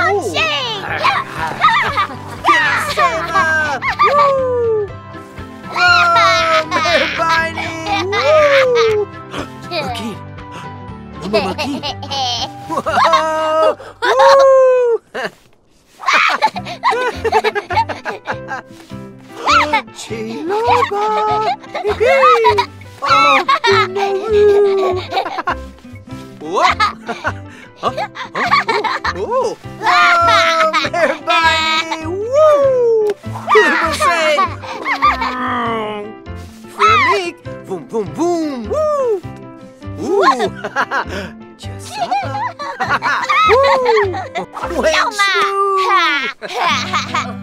launching! Kinsema! Woo! Wow, Hermione! Woo! Markin! Mama Markin! Wow! Woo! Chiloba! Hihi! Oh, Pinaroo! What? Oh, oh, oh, Hermione! Woo! Say, Fremic! Boom, boom, boom! Woo! Ooh! Giuseppe! Woo! Wait, Elma!